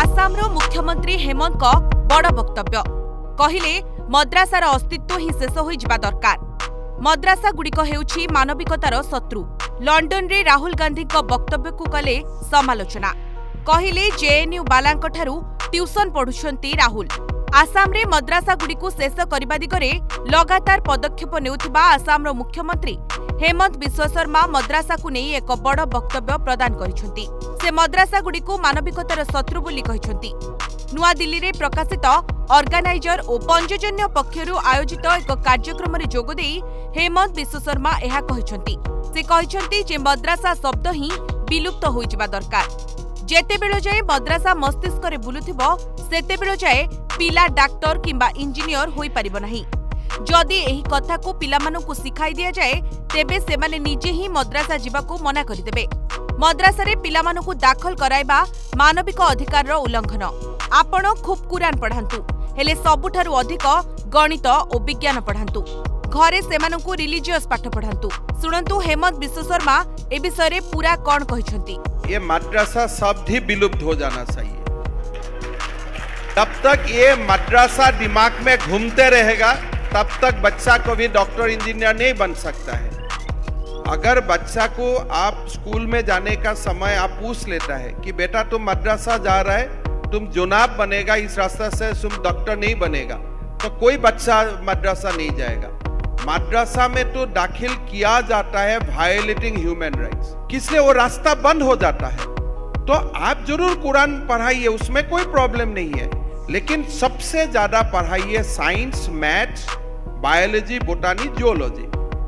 आसामर मुख्यमंत्री हेमंत को बड़ वक्तव्य कहिले मद्रासार अस्तित्व ही शेष हो जिबा दरकार। मद्रासा गुड़िक हेउछि मानविकतार शत्रु। लंडन रे राहुल गांधी को वक्तव्य को कले समालोचना कहिले जेएनयू बालांक ठारू ट्यूशन पढ़ुछंती राहुल। आसाम रे मद्रासा गुड़िक शेष करबा दिगरे लगातार पदक्षेप नेउथिबा आसामर मुख्यमंत्री हेमंत विश्व शर्मा मद्रासा को नहीं एक बड़ वक्तव्य प्रदान करिसेंती। से मद्रासा गुड़िक मानविकतार शत्रु बोली कहिसेंती। नुआ दिल्ली रे प्रकाशित ऑर्गेनाइजर और पंचजन्य पक्षरु आयोजित एक कार्यक्रम रे जोग देई हेमंत विश्व शर्मा एहा कहिसेंती। से कहिसेंती जे मद्रासा शब्द ही विलुप्त होई जिबा दरकार। जेतेबेळ जाए मद्रासा मस्तिष्क रे बुलुथिबो सेतेबेळ जाए पिला डाक्टर किंबा इंजीनियर होई परिबो नाही। जदि एही कथा को पिलामानकु सिखाई दिया जाए तेबे सेमाने निजे ही मद्रासा जीवाकू मना करिदेबे। मद्रासा रे पिलामानकु दाखल कराइबा मानविक अधिकार रो उल्लंघन। आपण खूब कुरान पढ़ांतु हेले सबुठारु अधिक गणित और विज्ञान पढ़ांतु। घरे सेमानकु रिलीजियस पाठ पढ़ांतु। सुनंतु हेमंत विश्व शर्मा ए विषय रे पूरा कोन कहिसंती। ये मद्रासा शब्द ही विलुप्त हो जाना चाहिए। तब तक ये मद्रासा दिमाग में घूमते रहेगा तब तक बच्चा को भी डॉक्टर इंजीनियर नहीं बन सकता है। अगर बच्चा को आप स्कूल में जाने का समय आप पूछ लेता है कि बेटा तुम मद्रासा जा रहा है, तुम जुनाब बनेगा, इस रास्ते से तुम डॉक्टर नहीं बनेगा, तो कोई बच्चा मद्रासा नहीं जाएगा। मद्रासा में तो दाखिल किया जाता है वायलेटिंग ह्यूमन राइट्स, किसलिए वो रास्ता बंद हो जाता है। तो आप जरूर कुरान पढ़ाइए, उसमें कोई प्रॉब्लम नहीं है, लेकिन सबसे ज्यादा पढ़ाइए science, maths, biology, botany, geology.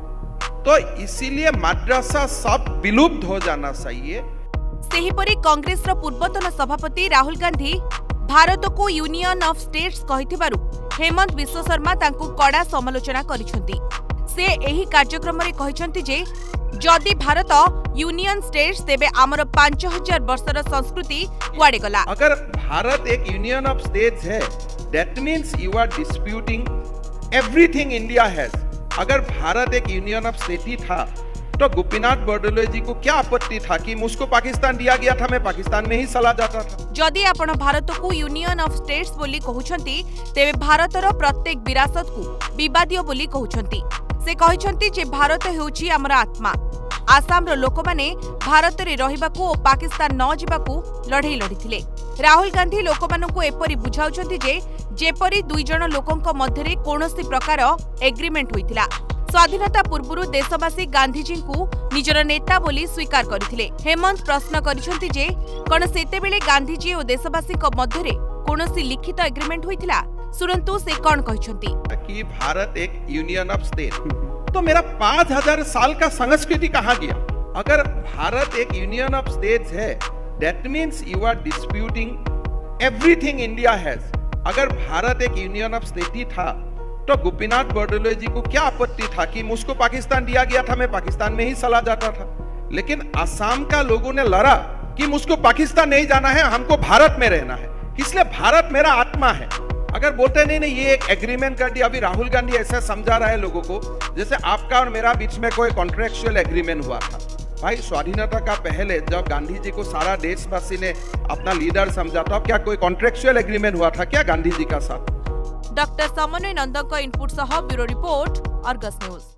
तो इसीलिए मद्रासा सब विलुप्त हो जाना चाहिए। सेहीपरि कांग्रेस रो पूर्वतन सभापति राहुल गांधी भारत को यूनियन ऑफ स्टेट्स कहिथिबारु हेमंत विश्व शर्मा तांकु कड़ा समालोचना करिसेंती। से एही कार्यक्रम रे कहिसेंती जे जदि भारत यूनियन स्टेट्स तेबे आमर 5000 वर्षर संस्कृति कुआडे गला। अगर भारत एक यूनियन ऑफ स्टेट्स है, that means you are disputing everything India has. अगर भारत एक यूनियन ऑफ स्टेट ही था तो गोपीनाथ बरदलोई जी को क्या आपत्ति था कि मुझको पाकिस्तान दिया गया था, मैं पाकिस्तान में ही चला जाता था। जदि आपण भारत को यूनियन ऑफ स्टेट्स बोली कहउछंती तेबे भारतर प्रत्येक विरासत को विवादीय बोली कहउछंती। से कहिसंती जे भारत हेउची हमर आत्मा। आसाम रो लोक माने भारत रे रहिबाकू और पाकिस्तान न जिबाकू लढई लढिथिले। राहुल गांधी लोक मानकू एपरि बुझाउछंती जे जेपरि दुई जण लोकंक मध्यरे कोनोसी प्रकार एग्रीमेंट होइतिला। स्वाधीनता पूर्व देशवासी गांधीजी को निजर नेता बोली स्वीकार करथिले। हेमंत प्रश्न करिसंती जे कोन सेतेबेले गांधीजी और देशवासी को मध्यरे कोनोसी लिखित एग्रीमेंट होइतिला। सुनंतु से कोन कहिसंती कि भारत एक यूनियन ऑफ स्टेट, तो मेरा 5000 साल का संस्कृति कहां गया? अगर भारत एक यूनियन ऑफ स्टेट्स है, that means you are disputing everything India has. अगर भारत एक यूनियन ऑफ स्टेट ही था तो गोपीनाथ बरदलोई जी को क्या आपत्ति था कि मुझको पाकिस्तान दिया गया था, मैं पाकिस्तान में ही चला जाता था। लेकिन असम का लोगों ने लड़ा कि मुझको पाकिस्तान नहीं जाना है, हमको भारत में रहना है, इसलिए भारत मेरा आत्मा है। अगर बोलते नहीं ये एक एग्रीमेंट कर दिया। अभी राहुल गांधी ऐसा समझा रहा है लोगों को जैसे आपका और मेरा बीच में कोई कॉन्ट्रेक्चुअल एग्रीमेंट हुआ था। भाई स्वाधीनता का पहले जब गांधी जी को सारा देशवासी ने अपना लीडर समझा था, क्या कोई कॉन्ट्रेक्चुअल एग्रीमेंट हुआ था क्या गांधी जी का साथ? डॉक्टर समन्वय नंदक इनपुट सह ब्यूरो रिपोर्ट, अर्गस न्यूज।